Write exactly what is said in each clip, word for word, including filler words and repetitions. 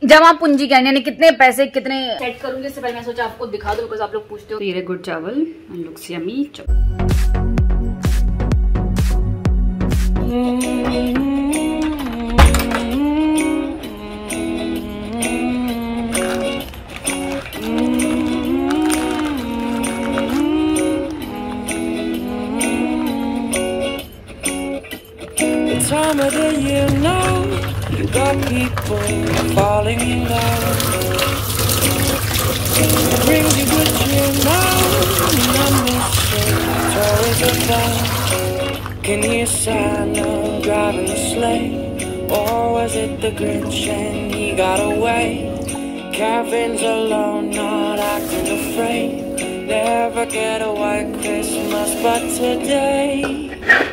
जमा पूंजी क्या यानी कितने पैसे कितने सेट करूंगी, इससे पहले मैं सोचा आपको दिखा दूं बिकॉज आप लोग पूछते हो। ये गुड चावल and looks yummy. Time of the year now, you got people falling in love. It brings you good cheer now, and I miss it. It's always a fun. Can hear Santa driving the sleigh, or was it the Grinch and he got away? Kevin's alone, not acting afraid. Never get a white Christmas, but today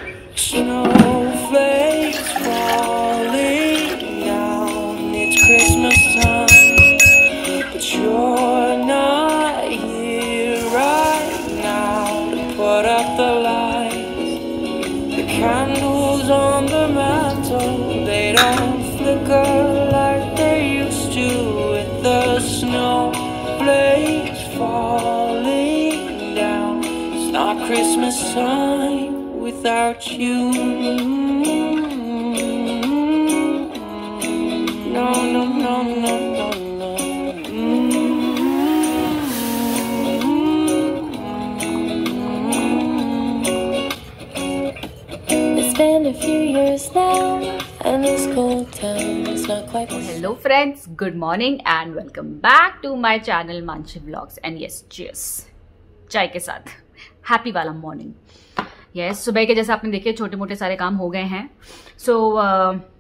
snowflakes falling down. It's Christmas time, but you're not here right now to put up the lights. The candles on the mantle, they don't flicker like they used to, with the snowflakes falling down. It's not Christmas time without you. No, no, no, no, no, no. It's been a few years now, and this cold town is not quite. Hello friends, good morning and welcome back to my channel Manshi Vlogs. And yes, cheers चाय के साथ happy वाला morning. Yes yes, सुबह के जैसे आपने देखे छोटे मोटे सारे काम हो गए हैं। सो so, uh,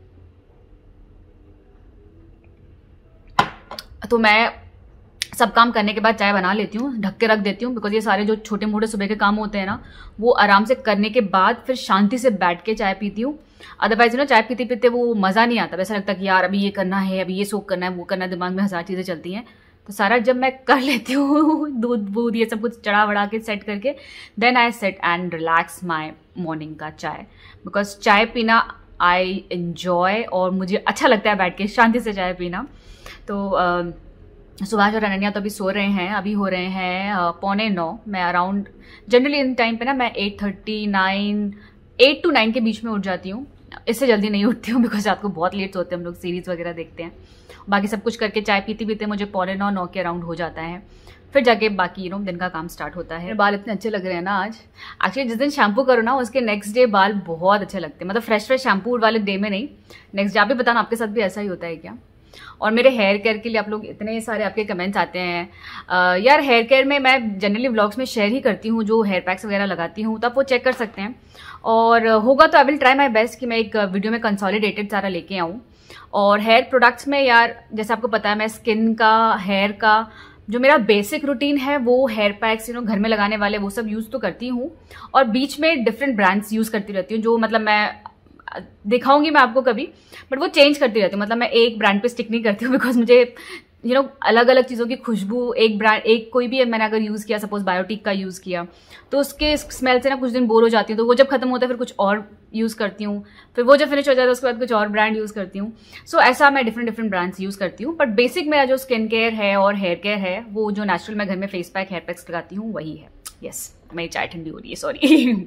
तो मैं सब काम करने के बाद चाय बना लेती हूँ, ढक के रख देती हूँ बिकॉज ये सारे जो छोटे मोटे सुबह के काम होते हैं ना, वो आराम से करने के बाद फिर शांति से बैठ के चाय पीती हूँ। अदरवाइज ना चाय पीते पीते वो मज़ा नहीं आता, वैसा लगता कि यार अभी ये करना है, अभी ये सोक करना है, वो करना है, दिमाग में हजार चीज़ें चलती हैं। तो सारा जब मैं कर लेती हूँ, दूध वूध ये सब कुछ चढ़ा वढ़ा के सेट करके, then I set and relax my morning का चाय। बिकॉज चाय पीना आई एन्जॉय और मुझे अच्छा लगता है बैठ के शांति से चाय पीना। तो uh, सुभाष और अनन्या तो अभी सो रहे हैं, अभी हो रहे हैं uh, पौने नौ। मैं अराउंड जनरली इन टाइम पे ना मैं eight thirty nine eight to nine के बीच में उठ जाती हूँ। इससे जल्दी नहीं उठती हूँ बिकॉज रात को बहुत लेट सोते हैं हम लोग, सीरीज वगैरह देखते हैं। बाकी सब कुछ करके चाय पीते पीते मुझे पौने नौ नौ के अराउंड हो जाता है, फिर जाके बाकी यू नो दिन का काम स्टार्ट होता है। बाल इतने अच्छे लग रहे हैं ना आज। एक्चुअली जिस दिन शैम्पू करो ना उसके नेक्स्ट डे बाल बहुत अच्छे लगते हैं, मतलब फ्रेश फ्रेश शैम्पू वाले डे में नहीं, नेक्स्ट डे। आप भी बताना आपके साथ भी ऐसा ही होता है क्या? और मेरे हेयर केयर के लिए आप लोग इतने सारे आपके कमेंट्स आते हैं। आ, यार हेयर केयर में मैं जनरली व्लॉग्स में शेयर ही करती हूँ जो हेयर पैक्स वगैरह लगाती हूँ, तो आप वो चेक कर सकते हैं। और होगा तो I will try my best कि मैं एक वीडियो में कंसोलिडेटेड सारा लेके आऊँ। और हेयर प्रोडक्ट्स में यार जैसे आपको पता है मैं स्किन का, हेयर का जो मेरा बेसिक रूटीन है वो हेयर पैक्स यू नो घर में लगाने वाले वो सब यूज़ तो करती हूँ, और बीच में डिफरेंट ब्रांड्स यूज़ करती रहती हूँ, जो मतलब मैं दिखाऊंगी मैं आपको कभी, बट वो चेंज करती रहती हूँ। मतलब मैं एक ब्रांड पे स्टिक नहीं करती हूँ बिकॉज मुझे यू नो अलग अलग चीज़ों की खुशबू, एक ब्रांड एक कोई भी मैंने अगर यूज़ किया, सपोज बायोटिक का यूज़ किया, तो उसके स्मेल से ना कुछ दिन बोर हो जाती हूँ। तो वो जब खत्म होता है फिर कुछ और यूज़ करती हूँ, फिर वो जब फिनिश हो जाता है उसके बाद कुछ और ब्रांड यूज़ करती हूँ। सो so, ऐसा मैं डिफरेंट डिफरेंट ब्रांड्स यूज़ करती हूँ, बट बेसिक मेरा जो स्किन केयर है और हेयर केयर है वो जो नेचुरल मैं घर में फेस पैक हेयर पैक्स लगाती हूँ वही है। यस yes, मेरी चाय ठंडी हो रही है, सॉरी।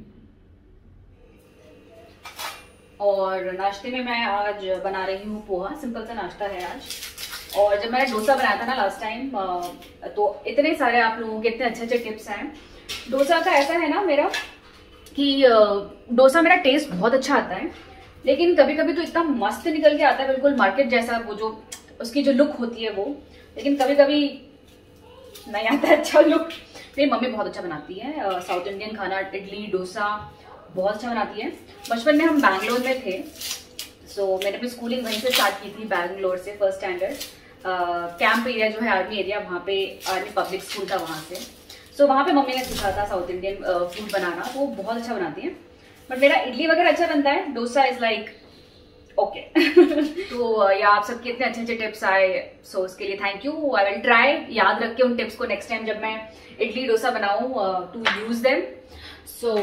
और नाश्ते में मैं आज बना रही हूँ पोहा, सिंपल सा नाश्ता है आज। और जब मैंने डोसा बनाया था ना लास्ट टाइम, तो इतने सारे आप लोगों के इतने अच्छे अच्छे टिप्स हैं। डोसा का ऐसा है ना मेरा कि डोसा मेरा टेस्ट बहुत अच्छा आता है, लेकिन कभी कभी तो इतना मस्त निकल के आता है बिल्कुल मार्केट जैसा, वो जो उसकी जो लुक होती है वो, लेकिन कभी कभी नहीं आता है अच्छा लुक। मेरी मम्मी बहुत अच्छा बनाती है साउथ इंडियन खाना, इडली डोसा बहुत अच्छा बनाती है। बचपन में हम बैंगलोर में थे, सो so, मैंने अपनी स्कूलिंग वहीं से स्टार्ट की थी, बैंगलोर से फर्स्ट स्टैंडर्ड। कैंप एरिया जो है आर्मी एरिया, वहाँ पे आर्मी पब्लिक स्कूल था वहाँ से। सो so, वहाँ पे मम्मी ने सीखा था साउथ इंडियन फूड बनाना, तो वो बहुत अच्छा बनाती है। बट मेरा इडली वगैरह अच्छा बनता है, डोसा इज लाइक ओके। तो या आप सबके इतने अच्छे अच्छे टिप्स आए, सो so, उसके लिए thank you. I will try याद रख के उन टिप्स को नेक्स्ट टाइम जब मैं इडली डोसा बनाऊँ to use them. So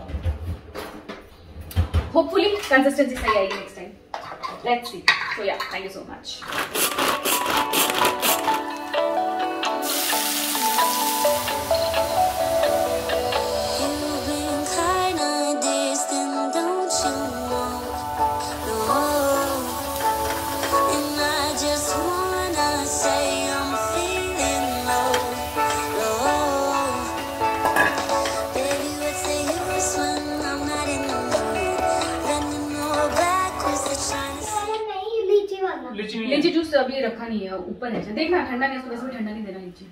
hopefully consistency सही आएगी next time, let's see. So yeah thank you so much. अभी रखा नहीं है, ऊपर है, देखना ठंडा नहीं, इसको वैसे भी ठंडा नहीं देना नीचे।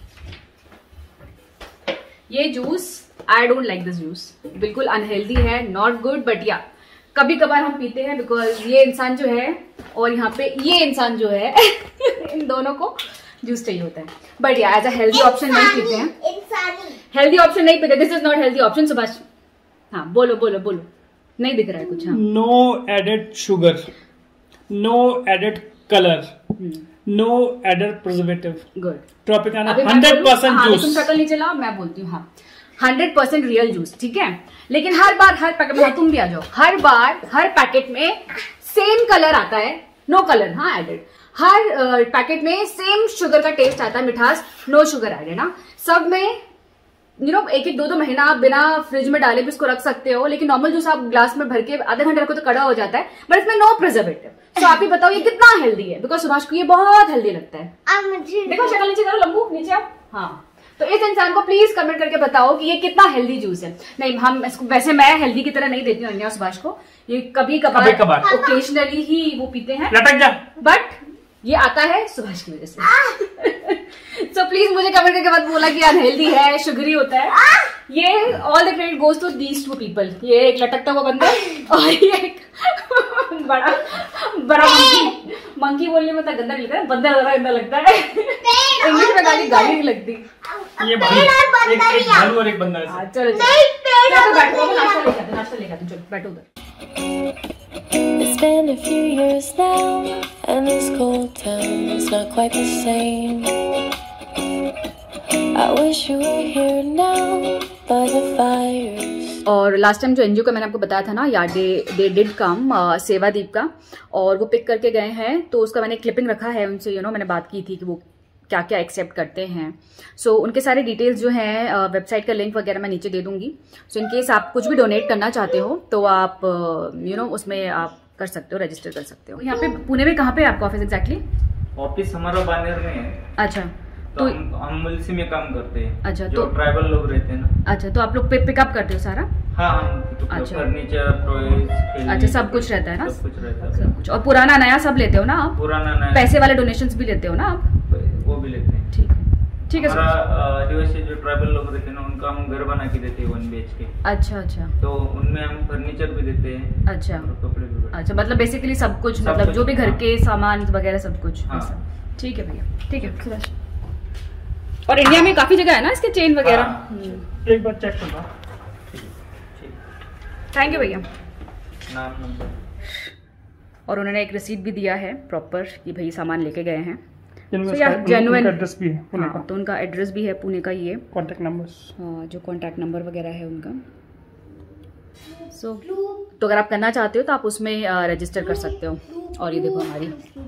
ये juice I don't like this juice, बिल्कुल अनहेल्दी है, नॉट गुड, बट या कभी कभार हम पीते हैं बिकॉज ये इंसान जो है और यहाँ पे ये इंसान जो है इन दोनों को जूस चाहिए होता है, बट या एज अ हेल्दी ऑप्शन नहीं पीते हैं, हेल्दी ऑप्शन नहीं पीते, this is not healthy option. Subhash हाँ बोलो बोलो बोलो, नहीं दिख रहा है कुछ। हाँ, no added sugar, no added colour, no added preservative, good. Tropicana hundred percent juice. तुम शक्ल नहीं चलाओ, मैं बोलती हूँ। हाँ, हंड्रेड परसेंट रियल जूस, ठीक है। लेकिन हर बार हर पैकेट में, तुम भी आ जाओ, हर बार हर पैकेट में सेम कलर आता है, नो कलर, हाँ एडेड। हर पैकेट में सेम शुगर का टेस्ट आता है, मिठास, नो शुगर एडेड। ना सब में यू नो एक एक दो दो महीना आप बिना फ्रिज में डाले भी इसको रख सकते हो, लेकिन नॉर्मल जूस आप ग्लास में भर के आधे घंटे रखो तो कड़ा हो जाता है, बट इसमें नो प्रिजर्वेटिव। तो आप ही बताओ ये कितना हेल्दी है, बिकॉज सुभाष को ये बहुत हेल्दी लगता है। आप मुझे देखो, शक्ल नीचे करो, लंबू नीचे आओ। हाँ, तो इस इंसान को प्लीज कमेंट करके बताओ कि ये कितना हेल्दी जूस है। नहीं, हम इसको वैसे मैं हेल्दी की तरह नहीं देती हूँ अन्या सुभाष को, ये कभी कभार ओकेजनली ही वो पीते हैं, लटक जा, बट ये आता है सुभाष की वजह से। सो so, प्लीज मुझे कमेंट करके मत बोला कि अनहेल्दी है, शुगरी होता है। ये all the credit goes to these two people, ये एक लटकता हुआ बंदा और ये एक बड़ा बड़ा मंकी। मंकी बोलने में तो गंदा नहीं लगता है, बंदा ज्यादा गंदा लगता है। इंग्लिश में गाली गाली नहीं लगती। ये भालू, एक एक भालू और एक बंदा है। हाँ, चलो चलो बैठो, नाश्ता लेके आते नाश्ता लेके आते चलो बैठो उधर। It's been a few years now, and this cold town is not quite the same. I wish you were here now by the fires. और लास्ट टाइम जो एनजीओ का मैंने आपको बताया था ना, या दे दे डिड कम सेवादीप का, और वो पिक करके गए हैं, तो उसका मैंने क्लिपिंग रखा है उनसे, यू नो मैंने बात की थी कि वो क्या क्या एक्सेप्ट करते हैं। सो so, उनके सारे डिटेल्स जो हैं, वेबसाइट का लिंक वगैरह मैं नीचे दे दूंगी। सो इन केस आप कुछ भी डोनेट करना चाहते हो तो आप यू नो उसमें आप कर सकते हो, रजिस्टर कर सकते हो। यहाँ पे पुणे में कहाँ पे आपका ऑफिस एग्जैक्टली? ऑफिस हमारा बानेर में है। अच्छा, तो, तो हम, हम मुलसी में काम करते हैं। अच्छा, जो तो ट्राइबल लोग रहते हैं ना। अच्छा, तो आप लोग पिकअप करते हो सारा? हाँ, हम अच्छा, फर्नीचर, टॉयज, अच्छा, सब कुछ रहता है ना? सब कुछ रहता है, सब कुछ। और पुराना नया सब लेते हो ना आप? पुराना नया, पैसे वाले डोनेशंस भी लेते हो ना आप? वो भी लेते हैं। ठीक है, ठीक है। हमारा आदिवासी जो ट्राइबल लोग रहते हैं ना, उनका हम घर बना के देते हैं वन बी एच के। अच्छा अच्छा, तो उनमें हम फर्नीचर भी देते हैं। अच्छा, कपड़े भी। अच्छा, मतलब बेसिकली सब कुछ, सब मतलब कुछ, जो भी घर हाँ। के सामान वगैरह सब कुछ। हाँ। ठीक है भैया, ठीक है सुभाष। और इंडिया में काफी जगह है ना इसके चेन वगैरह। हाँ। एक बार चेक करना। थैंक यू भैया। नाम नंबर। और उन्होंने एक रिसीट भी दिया है प्रॉपर कि भाई सामान लेके गए हैं। So, जेन्युइन एड्रेस भी है पुणे का। तो उनका एड्रेस भी है पुणे का, ये कॉन्टैक्ट नंबर्स, हाँ, जो कॉन्टैक्ट नंबर वगैरह है उनका। सो so, तो अगर आप करना चाहते हो तो आप उसमें रजिस्टर कर सकते हो। और ये देखो हमारी,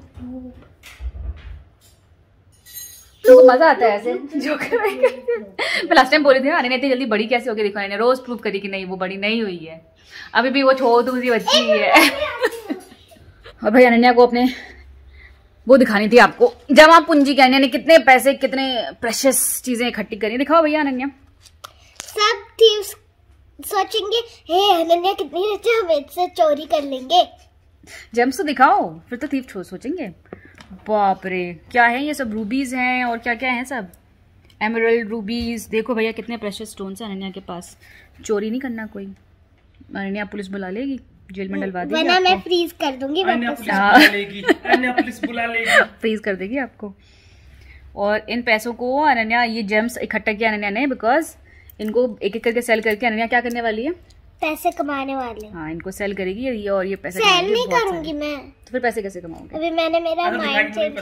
तो मजा आता है ऐसे जो मैं लास्ट टाइम बोली थी ना, अनन्या इतनी जल्दी बड़ी कैसे हो गई। देखो अनन्या रोज प्रूव करी कि नहीं वो बड़ी नहीं हुई है, अभी भी वो छोटी सी बच्ची ही है। और भाई अनन्या को अपने वो दिखानी थी आपको, जमा पूंजी की अनन्या ने कितने पैसे, कितने प्रेशियस चीजें इकट्ठी करी। दिखाओ भैया अनन्या। सब थीव्स सोचेंगे हे अनन्या कितनी रिच है, हम इससे चोरी कर लेंगे। जेम्स तो दिखाओ, फिर तो थीव सोचेंगे। बाप रे, क्या है ये सब? रूबीज हैं और क्या क्या है सब, एमरल्ड रूबीज। देखो भैया कितने प्रेशियस स्टोन्स हैं अनन्या के पास। चोरी नहीं करना कोई, अनन्या पुलिस बुला लेगी, जेल में डलवा देगी, वरना मैं फ्रीज कर दूंगी, पुलिस बुला लेगी, फ्रीज कर देगी आपको। और इन पैसों को अनन्या, ये जेम्स इकट्ठा किया अनन्या ने, बिकॉज इनको एक एक करके सेल करके अनन्या क्या करने वाली है? पैसे कमाने वाले। हाँ, इनको सेल करेगी ये, और ये पैसे सेल नहीं करूंगी मैं। तो फिर पैसे कैसे कमाओगे? अभी मैंने मेरा माइंड चेंज,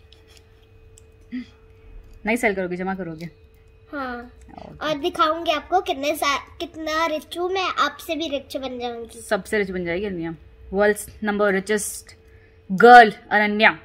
नहीं सेल करोगे, जमा करोगे। हाँ, और दिखाऊंगी आपको कितने कितना रिच हूँ मैं, आपसे भी रिच बन जाऊंगी, सबसे रिच बन जाएगी Ananya. World's number richest girl Ananya.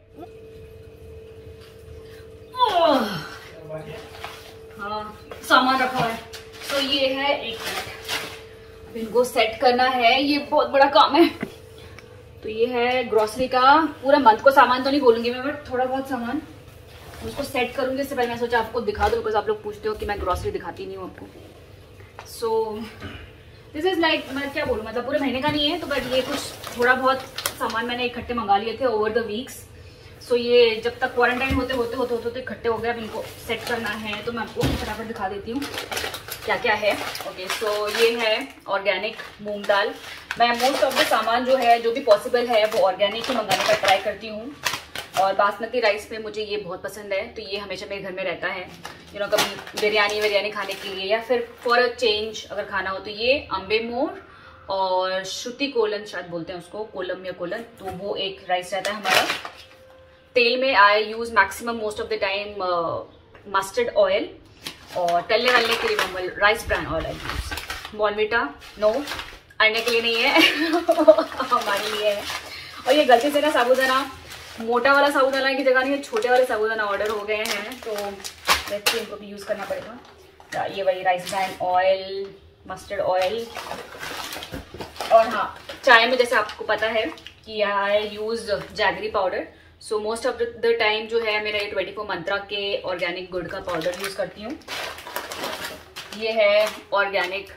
हाँ, सामान रखा है तो ये है, एक मिनट इनको सेट करना है, ये बहुत बड़ा काम है। तो ये है ग्रोसरी का, पूरा मंथ को सामान तो नहीं बोलूंगी मैं, बट थोड़ा बहुत सामान उसको सेट करूंगी। इससे पहले मैं सोचा आपको दिखा दूं, बिकॉज आप लोग पूछते हो कि मैं ग्रोसरी दिखाती नहीं हूँ आपको। सो दिस इज लाइक, मैं क्या बोलूँ, मतलब पूरे महीने का नहीं है तो, बट ये कुछ थोड़ा बहुत सामान मैंने इकट्ठे मंगा लिए थे over the weeks. So so, ये जब तक क्वारंटाइन होते होते होते होते होते इकट्ठे हो गए, अब इनको सेट करना है, तो मैं आपको फटाफट दिखा देती हूँ क्या क्या है। ओके okay, सो so, ये है ऑर्गेनिक मूंग दाल। मैं मोस्ट ऑफ द सामान जो है, जो भी पॉसिबल है, वो ऑर्गेनिक ही मंगाने का ट्राई करती हूँ। और बासमती राइस पे मुझे ये बहुत पसंद है, तो ये हमेशा मेरे घर में रहता है। यू नो कभी बिरयानी बिरयानी खाने के लिए या फिर फॉर अ चेंज अगर खाना हो, तो ये अम्बे मोर और श्रुति कोलन शायद बोलते हैं उसको, कोलम या कोलन, तो वो एक राइस रहता है हमारा। तेल में I use maximum most of the time mustard oil, और तलने वालने के लिए normal rice brand oil I use. Bournvita no, अरने के लिए नहीं है हमारे लिए है। और ये गलती से ना साबूदाना, मोटा वाला साबूदाना की जगह नहीं, छोटे वाले साबूदाना ऑर्डर हो गए हैं, तो वैसे इनको भी यूज़ करना पड़ेगा। ये वही rice brand oil, mustard oil. और हाँ, चाय में जैसे आपको पता है कि I use jaggery powder, so most of the time जो है मेरा ये ट्वेंटी फोर मंत्रा के ऑर्गेनिक गुड़ का पाउडर यूज़ करती हूँ। ये है ऑर्गेनिक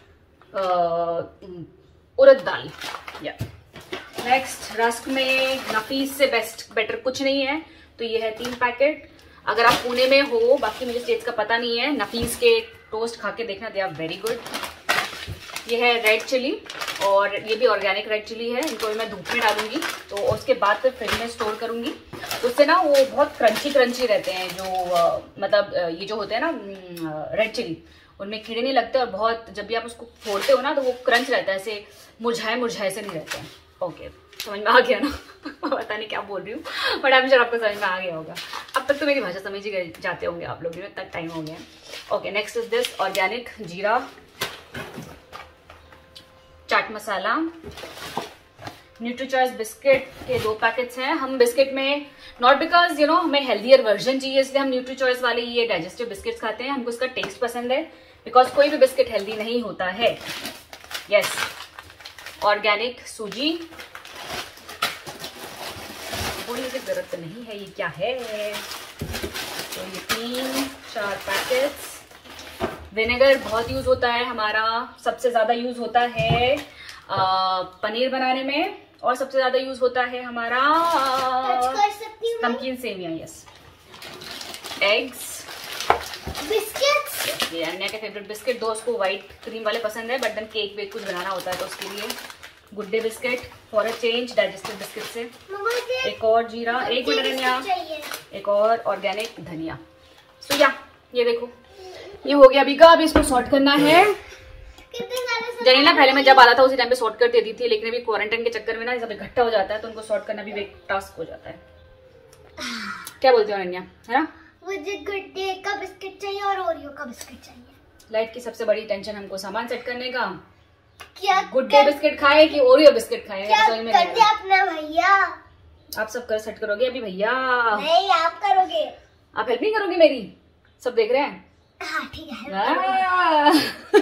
उड़द दाल। या नेक्स्ट, रस्क में नफीस से बेस्ट बेटर कुछ नहीं है, तो ये है तीन पैकेट। अगर आप पुणे में हो, बाकी मुझे स्टेट्स का पता नहीं है, नफीस के टोस्ट खा के देखना, दे आर वेरी गुड। ये है रेड चिली, और ये भी ऑर्गेनिक रेड चिली है। इनको मैं धूप में डालूंगी, तो उसके बाद फिर फ्रिज में स्टोर करूंगी, उससे ना वो बहुत क्रंची क्रंची रहते हैं। जो आ, मतलब आ, ये जो होते हैं ना रेड चिली, उनमें कीड़े नहीं लगते, और बहुत जब भी आप उसको फोड़ते हो ना, तो वो क्रंच रहता है, ऐसे मुरझाए मुरझाए से नहीं रहते हैं। ओके, समझ में आ गया ना पता नहीं क्या बोल रही हूँ, बट आई एम श्योर आपको समझ में आ गया होगा। अब तक तो मेरी भाषा समझ ही गए जाते होंगे आप लोग, इतना टाइम हो गया। Okay, next is this organic जीरा, चाट मसाला, न्यूट्रीचॉइस बिस्किट के दो पैकेट्स हैं। हम बिस्किट में नॉट बिकॉज यू नो हमें हेल्दियर वर्जन चाहिए, इसलिए हम न्यूट्रीचॉइस वाले ये डाइजेस्टिव बिस्किट्स खाते हैं। हमको इसका टेस्ट पसंद है, बिकॉज कोई भी बिस्किट हेल्दी नहीं होता है। यस, ऑर्गेनिक सूजी, बोलने की जरूरत नहीं है, ये क्या है। तो ये तीन चार पैकेट्स। विनेगर बहुत यूज होता है हमारा, सबसे ज्यादा यूज होता है आ, पनीर बनाने में, और सबसे ज्यादा यूज होता है हमारा नमकीन सेवियां। यस, एग्स, बिस्किट्स, ये अन्य के फेवरेट बिस्किट। दो उसको व्हाइट क्रीम वाले पसंद है, बट देन केक वेक कुछ बनाना होता है तो उसके लिए Good Day biscuit for a change digestive biscuit से। एक और जीरा, एक मिनट, एक और ऑर्गेनिक धनिया। सो so, या ये देखो, ये हो गया अभी का। अभी इसको सॉर्ट करना है। जनीला पहले मैं जब आता था उसी टाइम पे सॉर्ट कर देती थी, लेकिन अभी क्वारंटाइन के चक्कर में ना सब इकट्ठा हो जाता है, तो उनको सॉर्ट करना भी एक टास्क हो जाता है। क्या बोलते हो अनन्या, है ना? मुझे गुड डे का बिस्किट चाहिए और ओरियो का बिस्किट चाहिए। लाइफ की सबसे बड़ी टेंशन हमको सामान सेट करने का, क्या गुड डे बिस्किट खाए कि ओरियो बिस्किट खाए, क्या समझ में नहीं करते आ अपना भैया? आप सब कर सेट करोगे अभी भैया? नहीं, आप करोगे। आप हेल्प नहीं करोगे मेरी? सब देख रहे हैं। हाँ ठीक है। आ,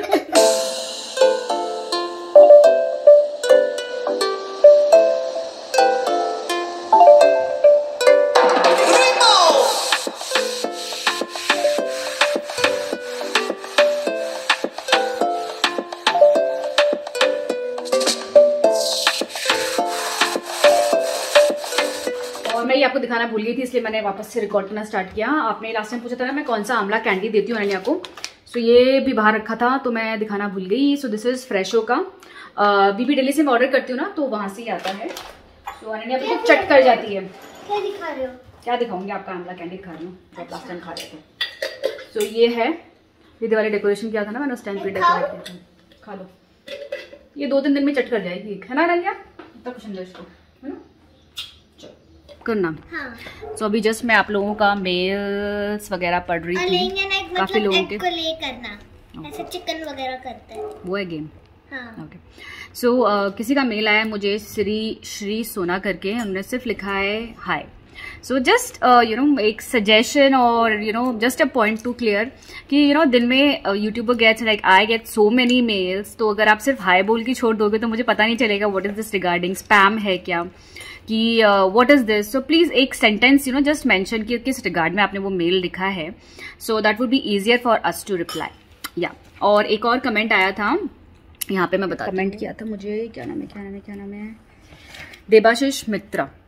मैं आपको दिखाना भूल गई थी, इसलिए मैंने वापस से रिकॉर्ड करना स्टार्ट किया। आपने लास्ट टाइम पूछा था ना मैं कौन सा आंवला कैंडी देती हूँ अनन्या को, सो ये भी बाहर रखा था तो मैं दिखाना भूल गई। सो दिस इज फ्रेशो का, बीबी दिल्ली से मैं ऑर्डर करती हूँ ना, तो वहां से ही आता है। सो अनन्या भी चट कर जाती है। क्या दिखा रहे हो? क्या दिखाऊंगी, आपका आंवला कैंडी खा रही हूँ, जो लास्ट टाइम खा रहे थे। सो ये है, ये दिवाली डेकोरेशन किया था ना मैंने उस टाइम पे, डेकोरेट किया था। खा लो, ये दो तीन दिन में चट कर जाएगी, है ना अनन्या? इतना कुछ समझो इसको, है ना? करना। हाँ। so, अभी जस्ट मैं आप लोगों का मेल्स वगैरह पढ़ रही थी, काफी लोगों के को ले करना, ऐसे चिकन वगैरह करते हैं, वो है गेम। हाँ। ओके, सो किसी का मेल आया मुझे, श्री श्री सोना करके, हमने सिर्फ लिखा है hi. So just you know एक सजेशन और you know just a point to clear कि यू नो दिन में YouTuber gets like I get so many mails, तो अगर आप सिर्फ हाय बोल के छोड़ दोगे तो मुझे पता नहीं चलेगा what is this regarding, spam है क्या, कि what is this. So please एक sentence you know just mention कि किस रिगार्ड में आपने वो मेल लिखा है, so that would be easier for us to reply. या और एक और कमेंट आया था यहाँ पे, मैं बता कमेंट किया था मुझे, क्या नाम है क्या नाम है क्या नाम है देबाशीष मित्रा,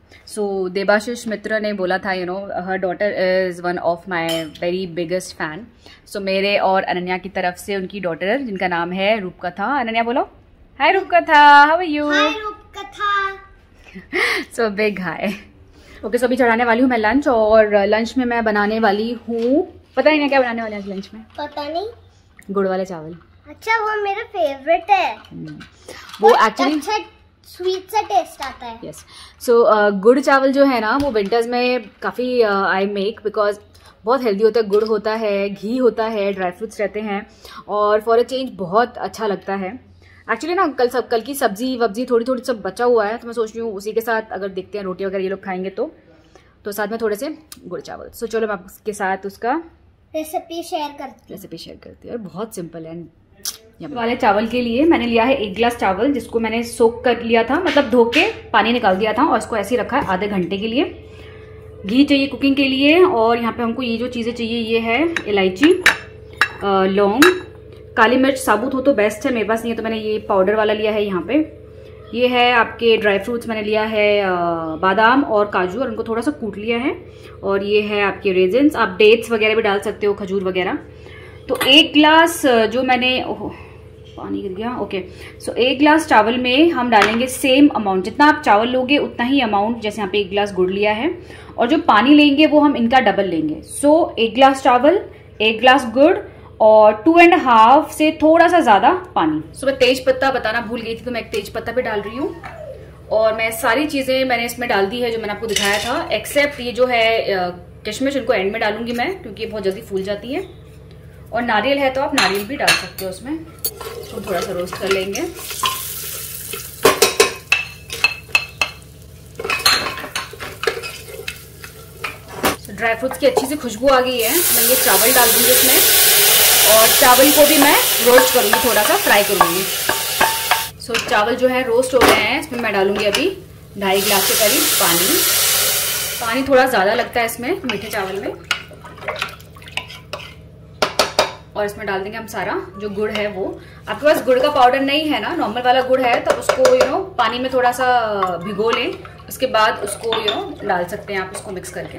सो देबाशिश मित्र ने बोला था, you know her daughter is one of my very biggest fan. सो मेरे और अनन्या की तरफ से उनकी डॉटर जिनका नाम है रूपकथा. अनन्या बोलो hi Rupkatha, how are you? Hi Rupkatha. So big hi. Okay, so अभी चढ़ाने वाली हूँ मैं लंच, और लंच में मैं बनाने वाली हूँ, पता नहीं क्या बनाने वाले हैं लंच में. पता नहीं. गुड़ वाले चावल. अच्छा, वो मेरा फेवरेट है. वो एक्चुअली अच्छा स्वीट सा टेस्ट आता है. यस. सो गुड़ चावल जो है ना वो विंटर्स में काफ़ी आई मेक, बिकॉज बहुत हेल्दी होता है. गुड़ होता है, घी होता है, ड्राई फ्रूट्स रहते हैं, और फॉर अ चेंज बहुत अच्छा लगता है. एक्चुअली ना कल सब कल की सब्जी वब्जी थोड़ी थोड़ी सब बचा हुआ है, तो मैं सोच रही हूँ उसी के साथ अगर देखते हैं रोटी वगैरह ये लोग खाएंगे तो तो साथ में थोड़े से गुड़ चावल. सो चलो मैं आपके साथ उसका रेसिपी शेयर करती रेसिपी शेयर करती हूँ. और बहुत सिंपल है. वाले चावल के लिए मैंने लिया है एक गिलास चावल, जिसको मैंने सोक कर लिया था, मतलब धो के पानी निकाल दिया था, और इसको ऐसे ही रखा है आधे घंटे के लिए. घी चाहिए कुकिंग के लिए, और यहाँ पे हमको ये जो चीज़ें चाहिए ये है इलायची, लौंग, काली मिर्च साबुत हो तो बेस्ट है, मेरे पास नहीं है तो मैंने ये पाउडर वाला लिया है. यहाँ पे ये है आपके ड्राई फ्रूट्स, मैंने लिया है बादाम और काजू, और उनको थोड़ा सा कूट लिया है. और ये है आपके रेजिन्स, आप डेट्स वगैरह भी डाल सकते हो, खजूर वगैरह. तो एक गिलास जो मैंने, ओह पानी गिर गया. ओके, सो एक गिलास चावल में हम डालेंगे सेम अमाउंट, जितना आप चावल लोगे उतना ही अमाउंट, जैसे यहाँ पे एक गिलास गुड़ लिया है, और जो पानी लेंगे वो हम इनका डबल लेंगे. सो so, एक गिलास चावल, एक गिलास गुड़, और टू एंड हाफ से थोड़ा सा ज्यादा पानी. सो so, मैं तेज पत्ता बताना भूल गई थी, तो मैं एक तेज पत्ता भी डाल रही हूँ. और मैं सारी चीजें मैंने इसमें डाल दी है जो मैंने आपको दिखाया था, एक्सेप्ट ये जो है किशमिश, उनको एंड में डालूंगी मैं, क्योंकि ये बहुत जल्दी फूल जाती है. और नारियल है तो आप नारियल भी डाल सकते हो उसमें. तो थोड़ा सा रोस्ट कर लेंगे. ड्राई फ्रूट्स की अच्छी सी खुशबू आ गई है. मैं ये चावल डाल दूंगी इसमें, और चावल को भी मैं रोस्ट करूंगी, थोड़ा सा फ्राई करूंगी. सो so, चावल जो है रोस्ट हो गए हैं, इसमें मैं डालूंगी अभी ढाई गिलास के करीब पानी. पानी थोड़ा ज़्यादा लगता है इसमें मीठे चावल में. और इसमें डाल देंगे हम सारा जो गुड़ है वो. आपके पास गुड़ का पाउडर नहीं है ना, नॉर्मल वाला गुड़ है, तो उसको यू नो पानी में थोड़ा सा भिगो लें, उसके बाद उसको यू नो डाल सकते हैं आप उसको मिक्स करके.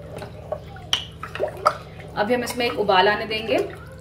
अभी हम इसमें एक उबाल आने देंगे.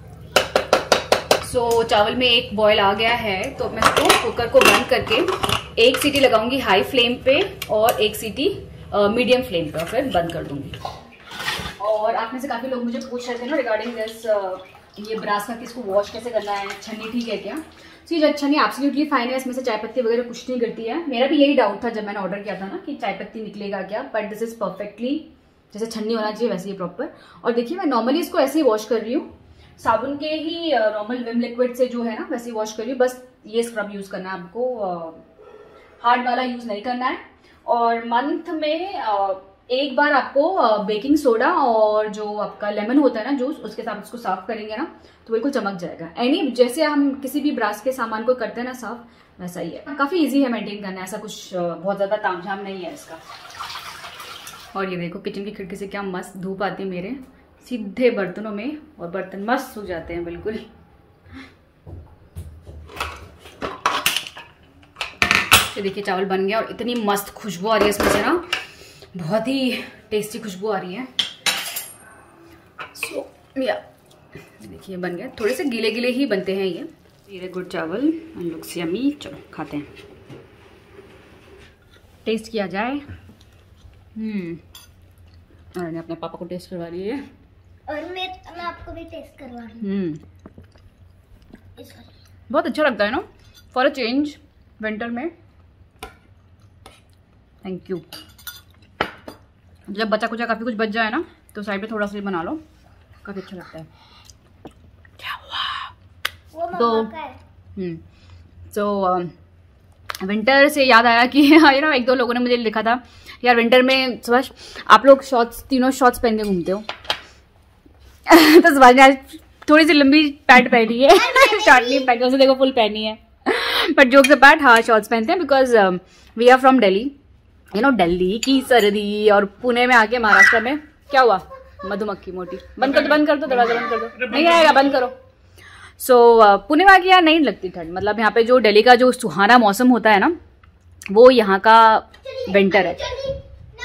सो so, चावल में एक बॉयल आ गया है, तो मैं इसको कुकर को बंद करके एक सीटी लगाऊंगी हाई फ्लेम पे, और एक सीटी मीडियम फ्लेम पे, और फिर बंद कर दूंगी. और आप में से काफ़ी लोग मुझे पूछ रहे थे ना रिगार्डिंग दिस, ये ब्रास का कि इसको वॉश कैसे करना है, छन्नी ठीक है क्या? सो ये छन्नी एब्सोल्युटली फाइन है, इसमें से चाय पत्ती वगैरह कुछ नहीं गिरती है. मेरा भी यही डाउट था जब मैंने ऑर्डर किया था ना कि चाय पत्ती निकलेगा क्या, बट दिस इज परफेक्टली जैसे छन्नी होना चाहिए वैसे ही प्रॉपर. और देखिए मैं नॉर्मली इसको ऐसे ही वॉश कर रही हूँ, साबुन के ही नॉर्मल विम लिक्विड से जो है ना वैसे ही वॉश कर रही हूँ. बस ये स्क्रब यूज करना है आपको, हार्ड वाला यूज नहीं करना है. और मंथ में uh, एक बार आपको बेकिंग सोडा और जो आपका लेमन होता है ना जूस, उसके साथ उसको साफ करेंगे ना तो बिल्कुल चमक जाएगा. एनी जैसे हम किसी भी ब्रास के सामान को करते हैं ना साफ, वैसा ही है. काफी इजी है मेंटेन करना, ऐसा कुछ बहुत ज्यादा तामझाम नहीं है इसका. और ये देखो किचन की खिड़की से क्या मस्त धूप आती है मेरे सीधे बर्तनों में, और बर्तन मस्त सूख जाते हैं बिल्कुल. ये देखिए चावल बन गया, और इतनी मस्त खुशबू आ रही है इसमें से ना, बहुत ही टेस्टी खुशबू आ रही है. सो so, या देखिए बन गया. थोड़े से गीले गीले ही बनते हैं ये. ये गुड़ चावल एंड लुक्स यम्मी. चलो खाते हैं, टेस्ट किया जाए. हम्म और अपने पापा को टेस्ट करवा रही है, और मैं मैं आपको भी टेस्ट करवा रही हूँ. हम्म बहुत अच्छा लगता है ना फॉर अ चेंज विंटर में. Thank you. जब बचा कुचा काफ़ी कुछ बच जाए ना तो साइड पे थोड़ा सा बना लो, काफ़ी अच्छा लगता है. क्या हुआ? तो हम्म तो विंटर से याद आया कि यू नो एक दो लोगों ने मुझे लिखा था यार विंटर में सुभाष आप लोग शॉर्ट्स तीनों शॉर्ट्स पहन के घूमते हो. तो सुभाष ने आज थोड़ी सी लंबी पैंट पहनी है, शॉर्ट नहीं पहनी, उसे देखो फुल पहनी है. बट जोक्स अपार्ट, हाँ शॉर्ट्स पहनते हैं because we are from Delhi. You know Delhi की सर्दी, और पुणे में आके महाराष्ट्र में क्या हुआ, मधुमक्खी मोटी. बंद कर दो, बंद कर दो, दरवाजा बंद कर दो. नहीं आएगा, बंद करो. सो so, पुणे में आके यार नहीं लगती ठंड. मतलब यहाँ पे जो दिल्ली का जो सुहाना मौसम होता है ना, वो यहाँ का विंटर है.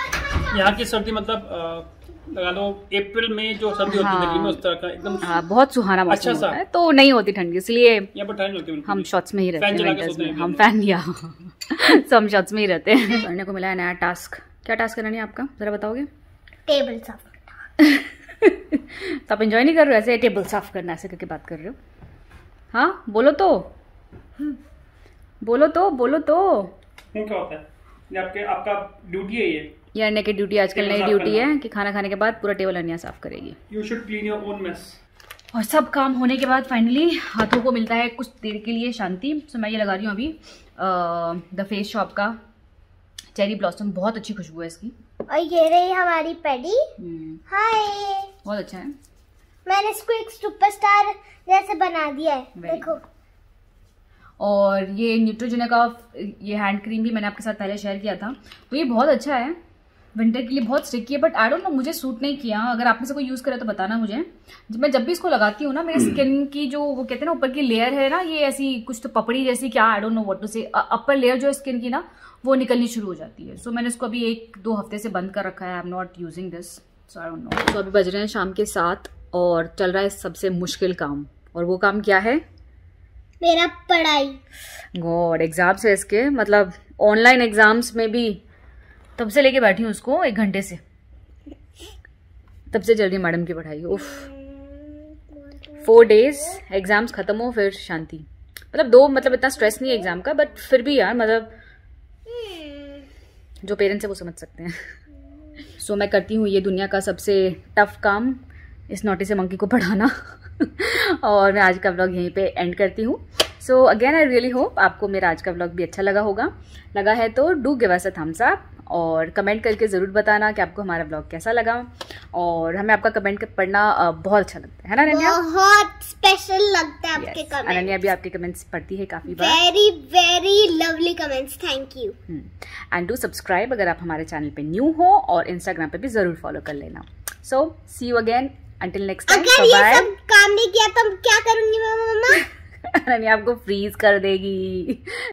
यहाँ की सर्दी मतलब अ, लगा लो अप्रैल में जो सर्दी होती है दिल्ली में उस तरह का एकदम हाँ, बहुत सुहाना मौसम अच्छा सा। होता है, तो नहीं होती ठंडी, इसलिए यहाँ पर ठंड लगती है बिल्कुल हम भी। शॉर्ट्स में ही रहते फैन हैं चला के विंटर्स सोते में, हैं हम दिन फैन लिया सो हम शॉर्ट्स में ही रहते हैं। पढ़ने को मिला है नया टास्क, क्या टास्क करना है आपका, जरा बताओगे? टेबल साफ। तो आप एंजॉय नहीं कर रहे हो ऐसे टेबल साफ करना ऐसे करके बात कर रहे हो? हाँ बोलो तो, बोलो तो, बोलो तो। वो क्या होता है? ये आपके आपका ड्यूटी है ये। ये अन्य की ड्यूटी आजकल टेबल नई साफ ड्यूटी करना। है कि खाना खाने के बाद पूरा टेबल अन्य साफ करेगी। You should clean your own mess. और सब काम होने के बाद फाइनली हाथों को मिलता है कुछ देर के लिए शांति। सो मैं ये लगा रही हूँ अभी द फेस शॉप का चेरी ब्लॉसम, बहुत अच्छी खुशबू है इसकी। और ये रही हमारी पेडी। हम्म, हाय, बहुत अच्छा है। मैंने इसको एक सुपरस्टार जैसे बना दिया है, Very देखो। और ये न्यूट्रोजेना का ये हैंड क्रीम भी मैंने आपके साथ पहले शेयर किया था, तो ये बहुत अच्छा है, विंटर के लिए बहुत स्टिकी है, बट आई डोंट नो मुझे सूट नहीं किया। अगर आप में से कोई यूज़ करे तो बताना मुझे। जब मैं जब भी इसको लगाती हूँ ना, मेरी स्किन की जो वो कहते हैं ना ऊपर की लेयर है ना, ये ऐसी कुछ तो पपड़ी जैसी, क्या I don't know what to say, upper layer जो है स्किन की ना वो निकलनी शुरू हो जाती है। सो so, मैंने इसको अभी एक दो हफ्ते से बंद कर रखा है। I am not using this, so I don't know. तो अभी बज रहे हैं शाम के सात और चल रहा है सबसे मुश्किल काम, और वो काम क्या है? मेरा पढ़ाई। गॉड, एग्जाम्स है इसके, मतलब ऑनलाइन एग्जाम्स में भी तब से लेके बैठी हूँ उसको एक घंटे से, तब से चल रही है मैडम की पढ़ाई। उफ, फोर डेज एग्जाम्स खत्म हो फिर शांति। मतलब दो, मतलब इतना स्ट्रेस नहीं है एग्जाम का, बट फिर भी यार मतलब जो पेरेंट्स है वो समझ सकते हैं। सो so, मैं करती हूँ ये दुनिया का सबसे टफ काम, इस नोटी से मंकी को पढ़ाना और मैं आज का व्लॉग यहीं पे एंड करती हूँ। So again I really hope आपको मेरा आज का व्लॉग भी अच्छा लगा होगा। लगा है तो do give us a thumbs up और कमेंट करके ज़रूर बताना कि आपको हमारा व्लॉग कैसा लगा, और हमें आपका कमेंट पढ़ना बहुत अच्छा लगता है ना अनन्या? बहुत स्पेशल लगता है आपके Yes, कमेंट। अनन्या भी आपके कमेंट्स पढ़ती है काफ़ी बार। Very very lovely comments, thank you. And do subscribe अगर आप हमारे चैनल पे न्यू हो, और इंस्टाग्राम पे भी ज़रूर फॉलो कर लेना। So see you again, until next time, अगर ये बाय। सब काम नहीं किया तो क्या करूंगी मैं मम्मा? अनन्या आपको फ्रीज कर देगी।